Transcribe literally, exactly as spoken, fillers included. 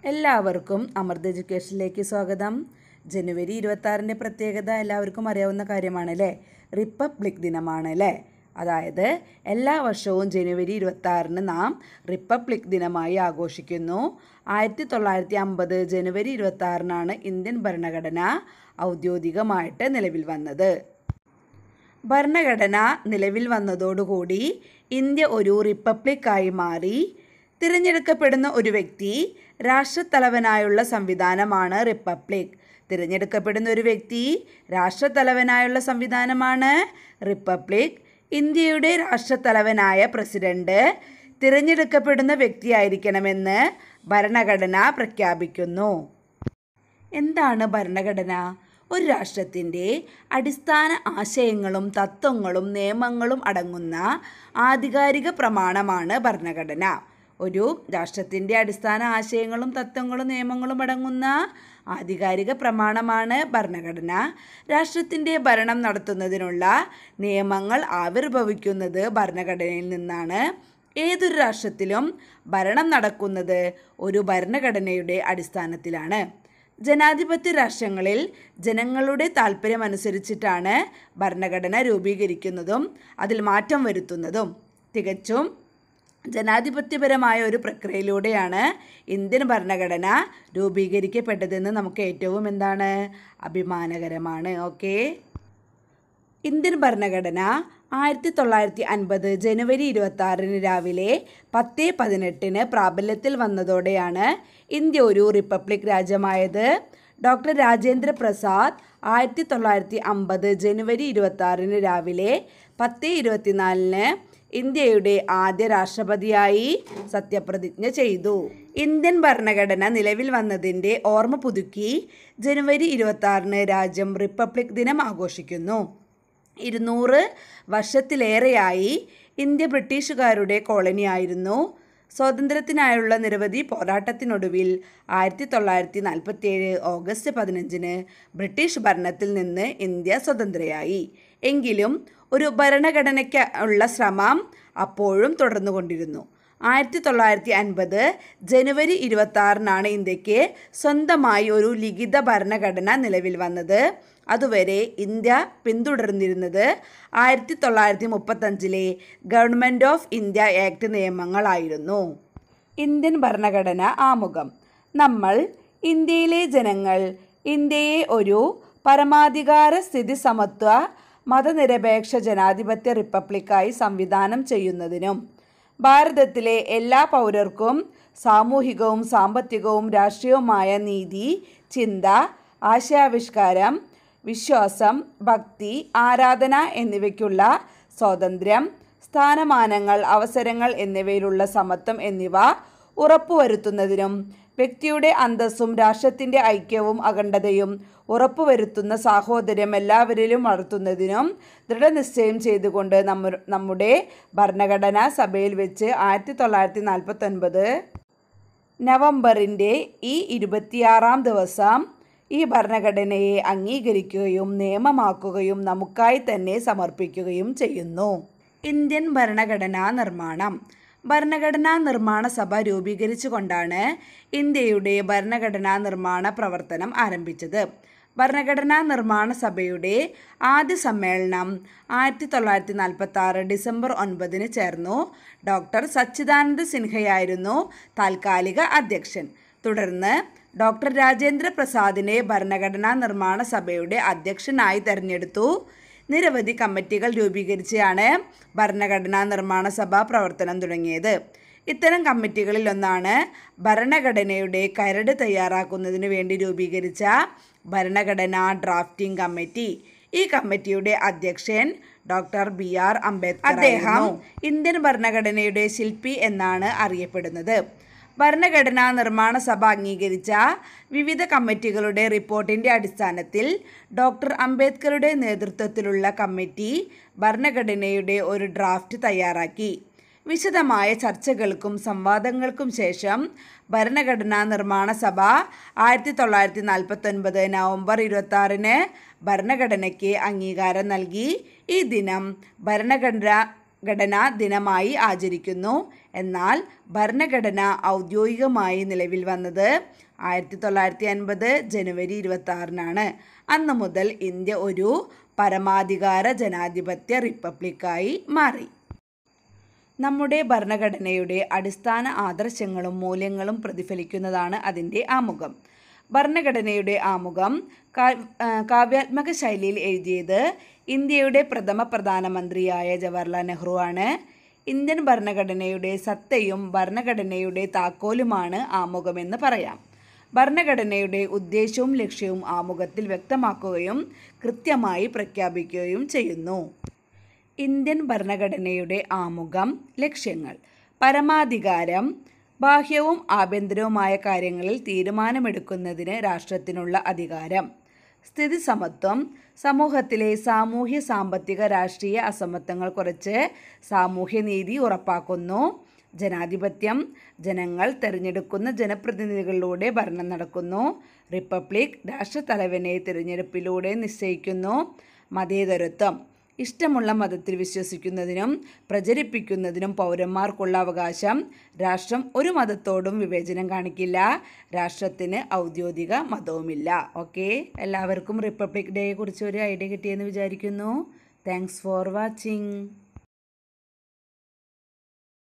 എല്ലാവർക്കും അമൃത് എഡ്യൂക്കേഷനിലേക്ക് സ്വാഗതം. ജനുവരി ഇരുപത്തി ആറിൻ്റെ പ്രത്യേകത എല്ലാവർക്കും അറിയാവുന്ന കാര്യമാണ് അല്ലേ? റിപ്പബ്ലിക് ദിനമാണ് അല്ലേ? അതായത് എല്ലാ വർഷവും ജനുവരി ഇരുപത്തി ആറിന് നാം റിപ്പബ്ലിക് ദിനമായി ആഘോഷിക്കുന്നു. ആയിരത്തി തൊള്ളായിരത്തി അമ്പത് ജനുവരി ഇരുപത്തി ആറിനാണ് ഇന്ത്യൻ ഭരണഘടന ഔദ്യോഗികമായിട്ട് നിലവിൽ വന്നത്. ഭരണഘടന നിലവിൽ വന്നതോടുകൂടി ഇന്ത്യ ഒരു റിപ്പബ്ലിക്കായി മാറി. തിരഞ്ഞെടുക്കപ്പെടുന്ന ഒരു വ്യക്തി രാഷ്ട്രത്തലവനായുള്ള സംവിധാനമാണ് റിപ്പബ്ലിക്. തിരഞ്ഞെടുക്കപ്പെടുന്ന ഒരു വ്യക്തി രാഷ്ട്രത്തലവനായുള്ള സംവിധാനമാണ് റിപ്പബ്ലിക്. ഇന്ത്യയുടെ രാഷ്ട്രത്തലവനായ പ്രസിഡന്റ് തിരഞ്ഞെടുക്കപ്പെടുന്ന വ്യക്തിയായിരിക്കണമെന്ന് ഭരണഘടന പ്രഖ്യാപിക്കുന്നു. എന്താണ് ഭരണഘടന? ഒരു രാഷ്ട്രത്തിൻ്റെ അടിസ്ഥാന ആശയങ്ങളും തത്വങ്ങളും നിയമങ്ങളും അടങ്ങുന്ന ആധികാരിക പ്രമാണമാണ് ഭരണഘടന. ഒരു രാഷ്ട്രത്തിൻ്റെ അടിസ്ഥാന ആശയങ്ങളും തത്വങ്ങളും നിയമങ്ങളും അടങ്ങുന്ന ആധികാരിക പ്രമാണമാണ് ഭരണഘടന. രാഷ്ട്രത്തിൻ്റെ ഭരണം നടത്തുന്നതിനുള്ള നിയമങ്ങൾ ആവിർഭവിക്കുന്നത് ഭരണഘടനയിൽ നിന്നാണ്. ഏതൊരു രാഷ്ട്രത്തിലും ഭരണം നടക്കുന്നത് ഒരു ഭരണഘടനയുടെ അടിസ്ഥാനത്തിലാണ്. ജനാധിപത്യ രാഷ്ട്രങ്ങളിൽ ജനങ്ങളുടെ താൽപ്പര്യമനുസരിച്ചിട്ടാണ് ഭരണഘടന രൂപീകരിക്കുന്നതും അതിൽ മാറ്റം വരുത്തുന്നതും. തികച്ചും ജനാധിപത്യപരമായ ഒരു പ്രക്രിയയിലൂടെയാണ് ഇന്ത്യൻ ഭരണഘടന രൂപീകരിക്കപ്പെട്ടതെന്ന് നമുക്ക് ഏറ്റവും എന്താണ് അഭിമാനകരമാണ്. ഓക്കെ, ഇന്ത്യൻ ഭരണഘടന ആയിരത്തി തൊള്ളായിരത്തി അൻപത് ജനുവരി ഇരുപത്തി ആറിന് രാവിലെ പത്ത് പതിനെട്ടിന് പ്രാബല്യത്തിൽ വന്നതോടെയാണ് ഇന്ത്യ ഒരു റിപ്പബ്ലിക് രാജ്യമായത്. ഡോക്ടർ രാജേന്ദ്ര പ്രസാദ് ആയിരത്തി തൊള്ളായിരത്തി അമ്പത് ജനുവരി ഇരുപത്തി ആറിന് രാവിലെ പത്ത് ഇരുപത്തിനാലിന് ഇന്ത്യയുടെ ആദ്യ രാഷ്ട്രപതിയായി സത്യപ്രതിജ്ഞ ചെയ്തു. ഇന്ത്യൻ ഭരണഘടന നിലവിൽ വന്നതിൻ്റെ ഓർമ്മ പുതുക്കി ജനുവരി ഇരുപത്തി ആറിന് രാജ്യം റിപ്പബ്ലിക് ദിനം ആഘോഷിക്കുന്നു. ഇരുന്നൂറ് വർഷത്തിലേറെയായി ഇന്ത്യ ബ്രിട്ടീഷുകാരുടെ കോളനിയായിരുന്നു. സ്വാതന്ത്ര്യത്തിനായുള്ള നിരവധി പോരാട്ടത്തിനൊടുവിൽ ആയിരത്തി തൊള്ളായിരത്തി നാൽപ്പത്തി ഏഴ് ഓഗസ്റ്റ് പതിനഞ്ചിന് ബ്രിട്ടീഷ് ഭരണത്തിൽ നിന്ന് ഇന്ത്യ സ്വതന്ത്രയായി. എങ്കിലും ഒരു ഭരണഘടനയ്ക്ക് ഉള്ള ശ്രമം അപ്പോഴും തുടർന്നുകൊണ്ടിരുന്നു. ആയിരത്തി തൊള്ളായിരത്തി അൻപത് ജനുവരി ഇരുപത്തി ആറിനാണ് ഇന്ത്യക്ക് സ്വന്തമായി ഒരു ലിഖിത ഭരണഘടന നിലവിൽ വന്നത്. അതുവരെ ഇന്ത്യ പിന്തുടർന്നിരുന്നത് ആയിരത്തി തൊള്ളായിരത്തി മുപ്പത്തഞ്ചിലെ ഗവൺമെൻറ് ഓഫ് ഇന്ത്യ ആക്ട് നിയമങ്ങളായിരുന്നു. ഇന്ത്യൻ ഭരണഘടന ആമുഖം. നമ്മൾ ഇന്ത്യയിലെ ജനങ്ങൾ ഇന്ത്യയെ ഒരു പരമാധികാര സ്ഥിതി സമത്വ മതനിരപേക്ഷ ജനാധിപത്യ റിപ്പബ്ലിക്കായി സംവിധാനം ചെയ്യുന്നതിനും ഭാരതത്തിലെ എല്ലാ പൗരർക്കും സാമൂഹികവും സാമ്പത്തികവും രാഷ്ട്രീയവുമായ നീതി, ചിന്ത, ആശയാവിഷ്കാരം, വിശ്വാസം, ഭക്തി, ആരാധന എന്നിവയ്ക്കുള്ള സ്വാതന്ത്ര്യം, സ്ഥാനമാനങ്ങൾ, അവസരങ്ങൾ എന്നിവയിലുള്ള സമത്വം എന്നിവ ഉറപ്പുവരുത്തുന്നതിനും വ്യക്തിയുടെ അന്തസ്സും രാഷ്ട്രത്തിൻ്റെ ഐക്യവും അഖണ്ഡതയും ഉറപ്പുവരുത്തുന്ന സാഹോദര്യം എല്ലാവരിലും വളർത്തുന്നതിനും ദൃഢനിശ്ചയം ചെയ്തുകൊണ്ട് നമ്മ നമ്മുടെ ഭരണഘടനാ സഭയിൽ വെച്ച് ആയിരത്തി തൊള്ളായിരത്തി നാൽപ്പത്തൊൻപത് നവംബറിൻ്റെ ഈ ഇരുപത്തിയാറാം ദിവസം ഈ ഭരണഘടനയെ അംഗീകരിക്കുകയും നിയമമാക്കുകയും നമുക്കായി തന്നെ സമർപ്പിക്കുകയും ചെയ്യുന്നു. ഇന്ത്യൻ ഭരണഘടനാ നിർമ്മാണം. ഭരണഘടനാ നിർമ്മാണ സഭ രൂപീകരിച്ചുകൊണ്ടാണ് ഇന്ത്യയുടെ ഭരണഘടനാ നിർമ്മാണ പ്രവർത്തനം ആരംഭിച്ചത്. ഭരണഘടനാ നിർമ്മാണ സഭയുടെ ആദ്യ സമ്മേളനം ആയിരത്തി തൊള്ളായിരത്തി നാൽപ്പത്തി ആറ് ഡിസംബർ ഒൻപതിന് ചേർന്നു. ഡോക്ടർ സച്ചിദാനന്ദ സിൻഹയായിരുന്നു താൽക്കാലിക അധ്യക്ഷൻ. തുടർന്ന് ഡോക്ടർ രാജേന്ദ്ര പ്രസാദിനെ ഭരണഘടനാ നിർമ്മാണ സഭയുടെ അധ്യക്ഷനായി തെരഞ്ഞെടുത്തു. നിരവധി കമ്മിറ്റികൾ രൂപീകരിച്ചാണ് ഭരണഘടനാ നിർമ്മാണ സഭ പ്രവർത്തനം തുടങ്ങിയത്. ഇത്തരം കമ്മിറ്റികളിൽ ഒന്നാണ് ഭരണഘടനയുടെ കരട് തയ്യാറാക്കുന്നതിന് വേണ്ടി രൂപീകരിച്ച ഭരണഘടനാ ഡ്രാഫ്റ്റിംഗ് കമ്മിറ്റി. ഈ കമ്മിറ്റിയുടെ അധ്യക്ഷൻ ഡോക്ടർ ബി ആർ അംബേദ്കർ. അദ്ദേഹം ഇന്ത്യൻ ഭരണഘടനയുടെ ശില്പി എന്നാണ് അറിയപ്പെടുന്നത്. ഭരണഘടനാ നിർമ്മാണ സഭ അംഗീകരിച്ച വിവിധ കമ്മിറ്റികളുടെ റിപ്പോർട്ടിൻ്റെ അടിസ്ഥാനത്തിൽ ഡോക്ടർ അംബേദ്കറുടെ നേതൃത്വത്തിലുള്ള കമ്മിറ്റി ഭരണഘടനയുടെ ഒരു ഡ്രാഫ്റ്റ് തയ്യാറാക്കി. വിശദമായ ചർച്ചകൾക്കും സംവാദങ്ങൾക്കും ശേഷം ഭരണഘടനാ നിർമ്മാണ സഭ ആയിരത്തി തൊള്ളായിരത്തി നാൽപ്പത്തൊൻപത് നവംബർ ഇരുപത്തി ആറിന് ഭരണഘടനയ്ക്ക് അംഗീകാരം നൽകി. ഈ ദിനം ഭരണഘടന ഘടനാ ദിനമായി ആചരിക്കുന്നു. എന്നാൽ ഭരണഘടന ഔദ്യോഗികമായി നിലവിൽ വന്നത് ആയിരത്തി തൊള്ളായിരത്തി അൻപത് ജനുവരി ഇരുപത്തി ആറിനാണ്. അന്ന് മുതൽ ഇന്ത്യ ഒരു പരമാധികാര ജനാധിപത്യ റിപ്പബ്ലിക്കായി മാറി. നമ്മുടെ ഭരണഘടനയുടെ അടിസ്ഥാന ആദർശങ്ങളും മൂല്യങ്ങളും പ്രതിഫലിക്കുന്നതാണ് അതിൻ്റെ ആമുഖം. ഭരണഘടനയുടെ ആമുഖം കാവ്യാത്മക ശൈലിയിൽ എഴുതിയത് ഇന്ത്യയുടെ പ്രഥമ പ്രധാനമന്ത്രിയായ ജവഹർലാൽ നെഹ്റു ആണ്. ഇന്ത്യൻ ഭരണഘടനയുടെ സത്തയും ഭരണഘടനയുടെ താക്കോലുമാണ് ആമുഖമെന്ന് പറയാം. ഭരണഘടനയുടെ ഉദ്ദേശവും ലക്ഷ്യവും ആമുഖത്തിൽ വ്യക്തമാക്കുകയും കൃത്യമായി പ്രഖ്യാപിക്കുകയും ചെയ്യുന്നു. ഇന്ത്യൻ ഭരണഘടനയുടെ ആമുഖം. ലക്ഷ്യങ്ങൾ: പരമാധികാരം, ബാഹ്യവും ആഭ്യന്തരവുമായ കാര്യങ്ങളിൽ തീരുമാനമെടുക്കുന്നതിന് രാഷ്ട്രത്തിനുള്ള അധികാരം. സ്ഥിതി സമത്വം, സമൂഹത്തിലെ സാമൂഹ്യ സാമ്പത്തിക രാഷ്ട്രീയ അസമത്വങ്ങൾ കുറച്ച് സാമൂഹ്യനീതി ഉറപ്പാക്കുന്നു. ജനാധിപത്യം, ജനങ്ങൾ തിരഞ്ഞെടുക്കുന്ന ജനപ്രതിനിധികളിലൂടെ ഭരണം നടക്കുന്നു. റിപ്പബ്ലിക്, രാഷ്ട്രത്തലവനെ തിരഞ്ഞെടുപ്പിലൂടെ നിശ്ചയിക്കുന്നു. മതേതരത്വം, ഇഷ്ടമുള്ള മതത്തിൽ വിശ്വസിക്കുന്നതിനും പ്രചരിപ്പിക്കുന്നതിനും പൗരന്മാർക്കുള്ള അവകാശം. രാഷ്ട്രം ഒരു മതത്തോടും വിവേചനം കാണിക്കില്ല. രാഷ്ട്രത്തിന് ഔദ്യോഗിക മതവുമില്ല. ഓക്കെ, എല്ലാവർക്കും റിപ്പബ്ലിക് ഡേയെ കുറിച്ച് ഒരു ഐഡിയ കിട്ടിയെന്ന് വിചാരിക്കുന്നു. Thanks for watching.